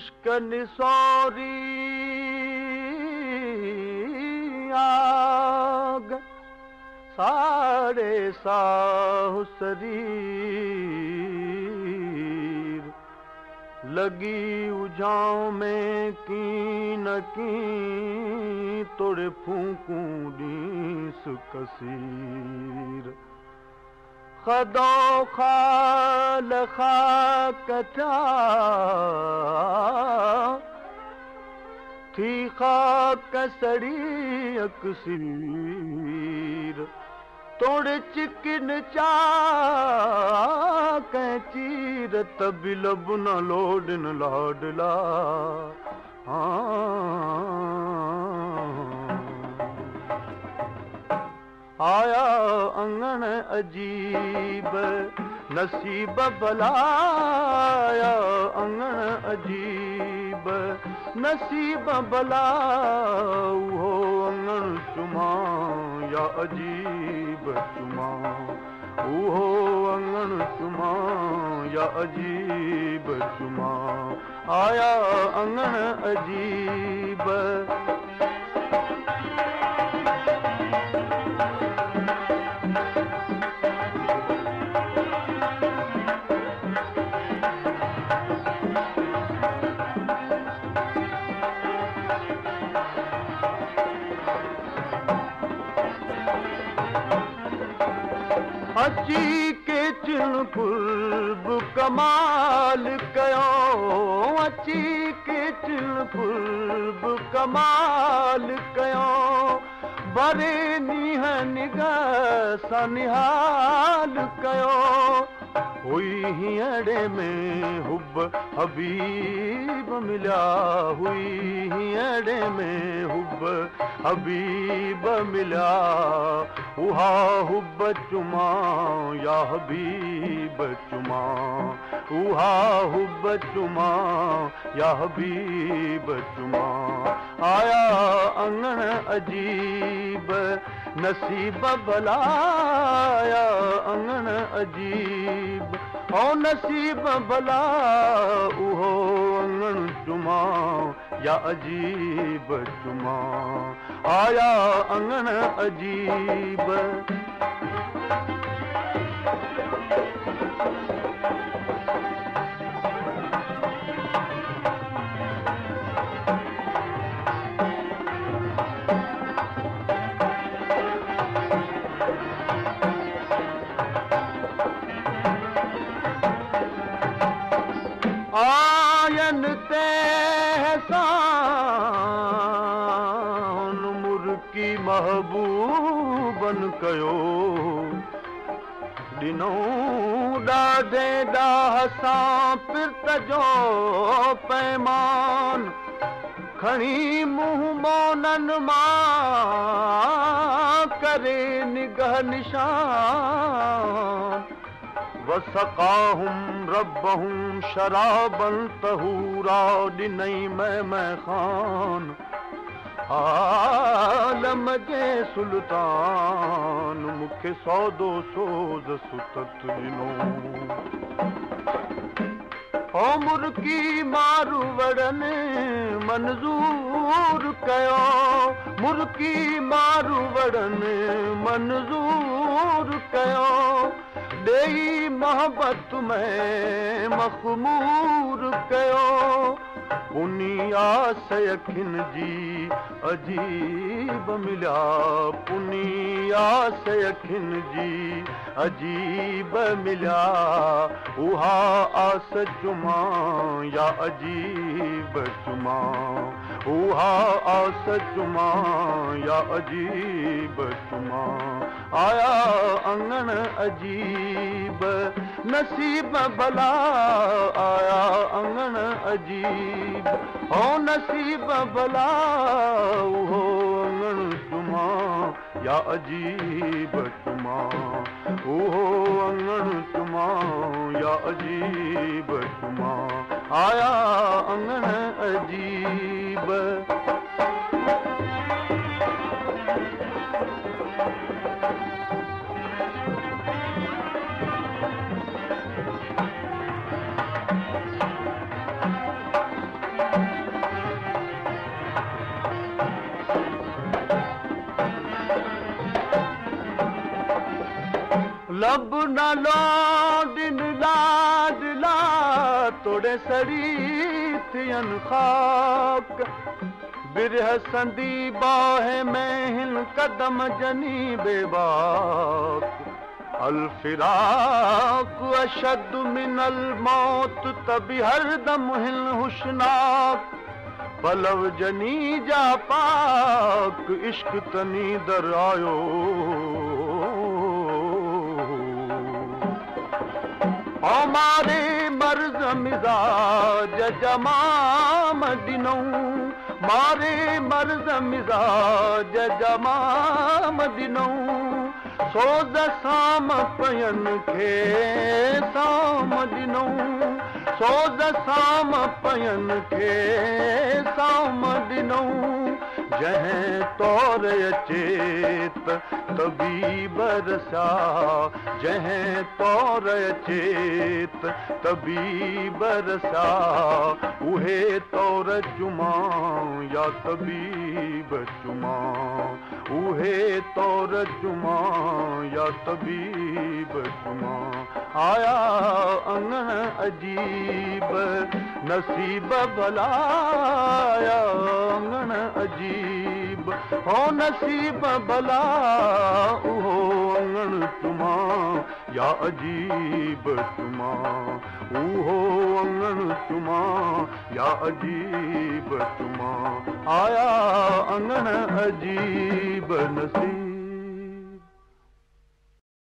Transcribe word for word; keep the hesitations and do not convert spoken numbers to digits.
इश्क निसौरी आग साड़े साहु शरीर लगी उजाओं में की न की तोड़े फूकूं डीस कसीर खदो खाल खाकता थी खाक सड़ी अक्सीर तोड़े चिकिन चा कैचीर तभी लब न लोडन लाडला आया अंगण अजीब नसीब बलाया अंगण अजीब नसीब बला हो अंगण चुमा या अजीब चुमा हो अंगण चुमा या अजीब चुमा आया अंगण अजीब अची के चिन फुर्ब कमाल कयो अची के चिन फुर्ब कमाल कयो बरे नीह निगाह सां निहाल कयो हुई हींअरे में हुब हबीब मिलिया हुई हींअरे में हुब हबीब मिलिया उहा हुब चुमा या हबीब चुमा उहा हुब चुमा या हबीब चुमा आया अंगण अजीब नसीब भलाया अंगण अजीब ओ नसीब भला उहो अंगण चुमा या अजीब चुमा आया अंगण अजीब आयन ते हसान मुर्की महबूबन कयो दिनो ॾाढे ॾाह सां पिरत जो पैमान खणी मुंहुं मोनन मां करे निगाह निशान वसकाहुम रब्बहुम शराबन तहूरा ॾिनई मैं मैं खान आलम जे सुल्तान मूंखे सौदो सोज़ सुतत ॾिनो ओ मुर्की मारू वड़न मंज़ूर कयो मुर्की मारू वड़न मंज़ूर कयो ॾेई मोहब्बत में मखमूर कयो पुनी आस अखिन जी अजीब मिलिया पुनी आस अखिन जी अजीब मिलिया उहा आस चुमा या अजीब चुमा उहा आस चुमा या अजीब चुमा आया अंगण अजीब नसीब भला आया अंगण अजीब हो नसीब भला हो अंगण चुमा या अजीब चुमा हो अंगण चुमा या अजीब चुमा आया अंगण अजीब रब न लौडिन लाडला तोड़े सड़ी थियन खाक बिरह संदी बाहे में हिन कदम जनी बेबाक अल फिराक अशद मिनल मौत तभी हर दम हिन हुशनाक पलव जनी जा पाक इश्क तनी दर आयो हमारे मर्ज मिजाज जमाम दिनों मारे मर्ज मिजाज जमाम दिनों सोज साम पयन खे साम दिनों सोज साम पयन खे साम दिनों जहें तौर अचेत तभी बरसा जहें तौर अचेत तभी बरसा उहे तौर चुमा या तबीब चुमा उहे तौर चुमा या तबीब चुमा आया अंगण अजीब नसीब भलाया अंगण अजीब हो नसीब भला उहो अंगण चुमा या अजीब चुमा उहो अंगण चुमा या अजीब चुमा आया अंगण अजीब नसीब